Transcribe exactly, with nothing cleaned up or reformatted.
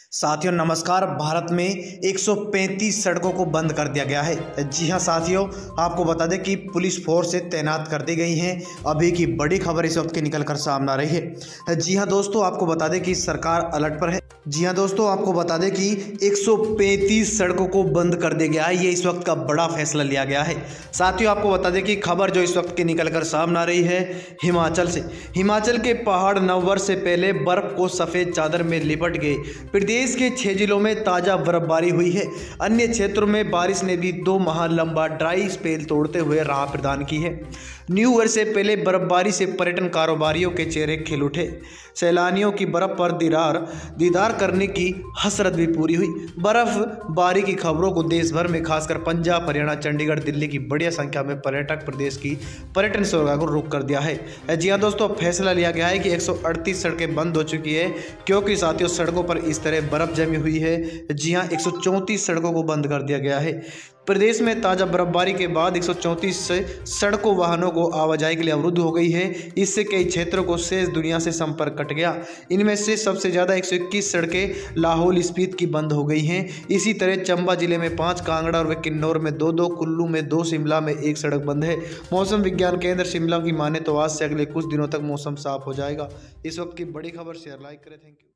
साथियों नमस्कार। भारत में एक सौ पैंतीस सड़कों को बंद कर दिया गया है। जी हां साथियों, आपको बता दें कि पुलिस फोर्स से तैनात कर दी गई हैं। अभी की बड़ी खबर इस वक्त की निकल कर सामने आ रही है। जी हां दोस्तों, आपको बता दें कि सरकार अलर्ट पर है। जी हां दोस्तों, आपको बता दें कि एक सौ पैंतीस सड़कों को बंद कर दिया गया है। ये इस वक्त का बड़ा फैसला लिया गया है। साथियों आपको बता दें कि खबर जो इस वक्त की निकल कर सामने आ रही है हिमाचल से। हिमाचल के पहाड़ नववर्ष से पहले बर्फ को सफ़ेद चादर में लिपट गए। प्रदेश के छह जिलों में ताज़ा बर्फबारी हुई है। अन्य क्षेत्रों में बारिश ने भी दो माह लंबा ड्राई स्पेल तोड़ते हुए राह प्रदान की है। न्यू ईयर से पहले बर्फबारी से पर्यटन कारोबारियों के चेहरे खिल उठे। सैलानियों की बर्फ पर दीदार दीदार करने की हसरत भी पूरी हुई। बर्फबारी की खबरों को देश भर में खासकर पंजाब, हरियाणा, चंडीगढ़, दिल्ली की बड़ी संख्या में पर्यटक प्रदेश की पर्यटन सेवा को रोक कर दिया है। जी हाँ दोस्तों, फैसला लिया गया है कि एक सौ अड़तीस सड़कें बंद हो चुकी है, क्योंकि साथियों सड़कों पर इस तरह बर्फ जमी हुई है। जी हाँ, एक सौ चौंतीस सड़कों को बंद कर दिया गया है। प्रदेश में ताज़ा बर्फबारी के बाद एक सौ चौंतीस सड़कों वाहनों को आवाजाही के लिए अवरुद्ध हो गई है। इससे कई क्षेत्रों को शेष दुनिया से संपर्क कट गया। इनमें से सबसे ज़्यादा एक सौ इक्कीस सड़कें लाहौल स्पीति की बंद हो गई हैं। इसी तरह चंबा जिले में पाँच, कांगड़ा और किन्नौर में दो दो, कुल्लू में दो, शिमला में एक सड़क बंद है। मौसम विज्ञान केंद्र शिमला की माने तो आज से अगले कुछ दिनों तक मौसम साफ हो जाएगा। इस वक्त की बड़ी खबर शेयर लाइक करें। Thank you.